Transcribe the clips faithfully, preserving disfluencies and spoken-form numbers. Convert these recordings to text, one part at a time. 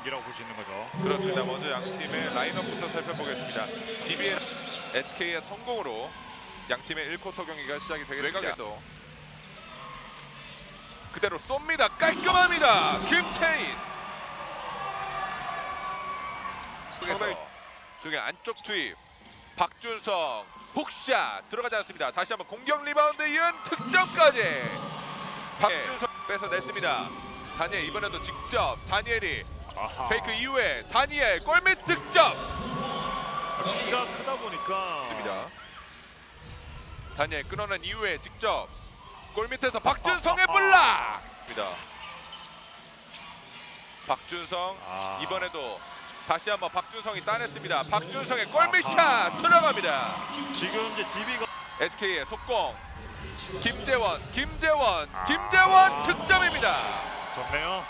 경기라고 볼 수 있는 거죠. 그렇습니다. 먼저 양 팀의 라인업부터 살펴보겠습니다. 디비엔 에스케이의 성공으로 양 팀의 일 쿼터 경기가 시작이 되겠습니다. 외곽에서 그대로 쏩니다. 깔끔합니다. 김태인. 상당히 중에 안쪽 투입. 박준성 훅샷 들어가지 않습니다. 다시 한번 공격 리바운드 이은 득점까지. 박준성 뺏어냈습니다. 다니엘 이번에도 직접 다니엘이 아하. 페이크 이후에 다니엘 골밑 득점. 키가 크다 보니까 입니다. 다니엘 끊어낸 이후에 직접 골밑에서 박준성의 블락입니다. 박준성 아. 이번에도 다시 한번 박준성이 따냈습니다. 박준성의 골밑샷 들어갑니다. 지금 이제 디비가 에스케이의 속공. 김재원, 김재원, 아. 김재원 득점입니다. 좋네요.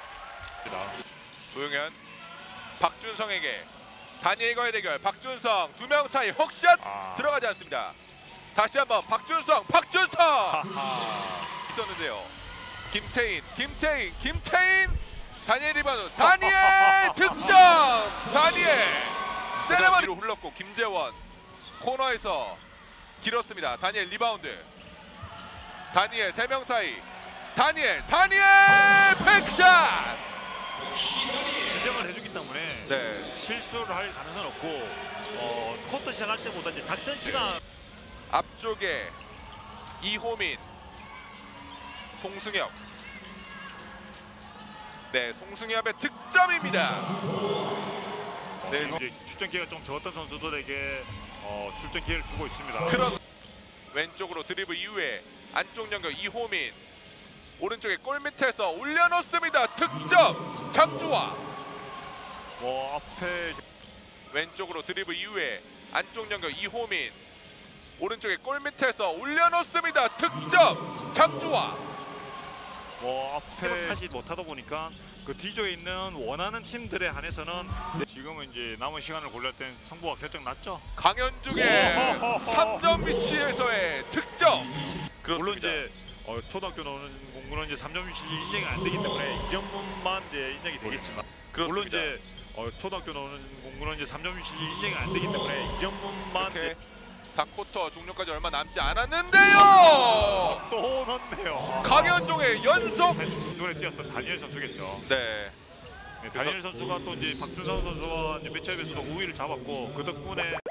조용현, 박준성에게 다니엘과의 대결. 박준성 두 명 사이 훅샷 아. 들어가지 않습니다. 다시 한번 박준성, 박준성 하하. 있었는데요. 김태인, 김태인, 김태인. 다니엘 리바운드. 다니엘 득점. 다니엘 세레머니로 흘렀고 김재원 코너에서 길었습니다. 다니엘 리바운드. 다니엘 세 명 사이. 다니엘, 다니엘 팩샷. 지정을 해주기 때문에 네. 실수를 할 가능성은 없고 어, 쿼터 시작할 때보다 이제 작전 시간 앞쪽에 이호민, 송승엽. 네, 송승엽의 득점입니다. 네, 이제 출전 기회가 좀 적었던 선수들에게 어, 출전 기회를 주고 있습니다. 크로스 왼쪽으로 드리블 이후에 안쪽 연결 이호민. 오른쪽에 골밑에서 올려놓습니다. 득점 장주화. 뭐 앞에 왼쪽으로 드리블 이후에 안쪽 연결 이호민. 오른쪽에 골밑에서 올려놓습니다. 득점 장주화. 뭐 앞에 하지 못하다 보니까 그 뒤쪽에 있는 원하는 팀들에 한해서는 지금은 이제 남은 시간을 고려할 땐 승부가 결정 났죠. 강현중의 삼 점 위치에서의 득점. 그렇습니다. 물론 이제 어, 초등학교 나오는 공부는 이제 삼 점 슛이 인정이 안 되기 때문에 이 점만 이제 인정이 되겠지만 그렇습니다. 물론 이제 어, 초등학교 나오는 공부는 이제 삼 점 슛이 인정이 안 되기 때문에 이 점만 이렇게 사 쿼터 종료까지 얼마 남지 않았는데요. 또 넣네요. 강현종의 연속. 눈에 띄었던 다니엘 선수겠죠. 네. 네, 다니엘 선수가 또 이제 박준성 선수와 이제 매치업에서도 우위를 잡았고 그 덕분에